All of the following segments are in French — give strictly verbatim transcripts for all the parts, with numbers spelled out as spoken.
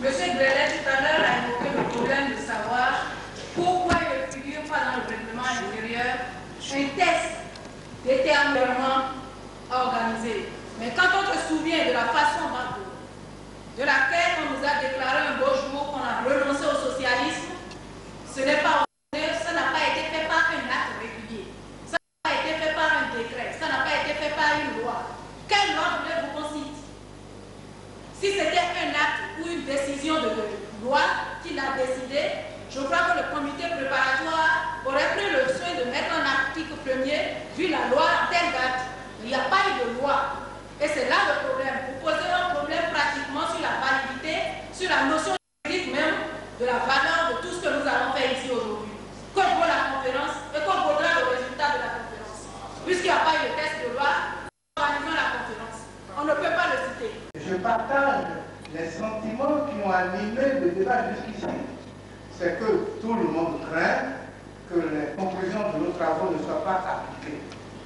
Monsieur Grelet, tout à l'heure, a évoqué le problème de savoir pourquoi il ne figure pas dans le règlement intérieur un test déterminement organisé. Mais quand on se souvient de la façon dont, de laquelle on nous a déclaré un beau jour qu'on a renoncé au socialisme, ce n'est pas ça n'a pas été fait par un acte régulier, ça n'a pas été fait par un décret, ça n'a pas été fait par une loi. Quelle loi voulez-vous qu'on cite? Si c'était un acte ou une décision de loi qu'il a décidé, je crois que le comité préparatoire aurait pris le soin de mettre un article premier, vu la loi en telle date. Il n'y a pas eu de loi. Et c'est là le problème. Vous posez un problème pratiquement sur la validité, sur la notion juridique même de la valeur de tout ce que nous avons fait ici aujourd'hui. Que vaut la conférence et que vaudra le résultat de la conférence. Puisqu'il n'y a pas eu de test de loi, organisons la conférence. On ne peut pas le citer. Je partage les sentiments qui ont animé le débat jusqu'ici. C'est que tout le monde craint que les conclusions de nos travaux ne soient pas appliquées.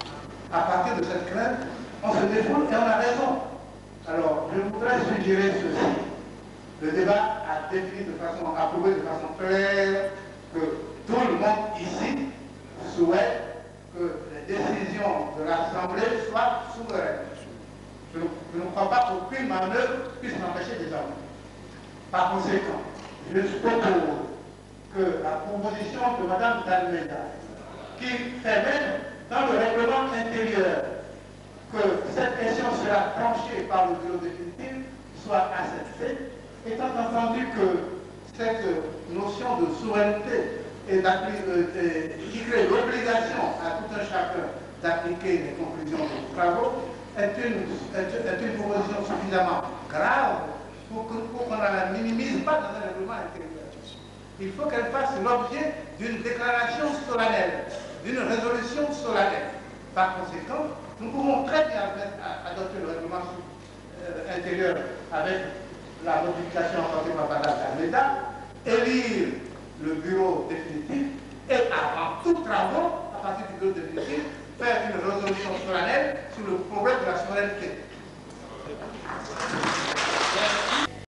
À partir de cette crainte, on se défoule et on a raison. Alors, je voudrais suggérer ceci. Le débat a défini de façon, approuvé de façon claire que tout le monde ici souhaite que les décisions de l'Assemblée soient souveraines. Je, je ne crois pas qu'aucune manœuvre puisse m'empêcher désormais. Par conséquent, je propose que la proposition de Mme Dalméda, qui fait même dans le règlement intérieur que cette question sera tranchée par le bureau définitif, soit acceptée, étant entendu que cette notion de souveraineté et euh, qui crée l'obligation à tout un chacun d'appliquer les conclusions des travaux est une, est, est une proposition suffisamment grave pour qu'on ne la minimise pas dans un règlement intérieur. Il faut qu'elle fasse l'objet d'une déclaration solennelle, d'une résolution solennelle. Par conséquent, nous pouvons très bien adopter le règlement euh, intérieur avec la modification apportée par Mme Dalméda, élire le bureau définitif et avant tout travaux, à partir du bureau définitif, faire une résolution solennelle sur le problème de la souveraineté.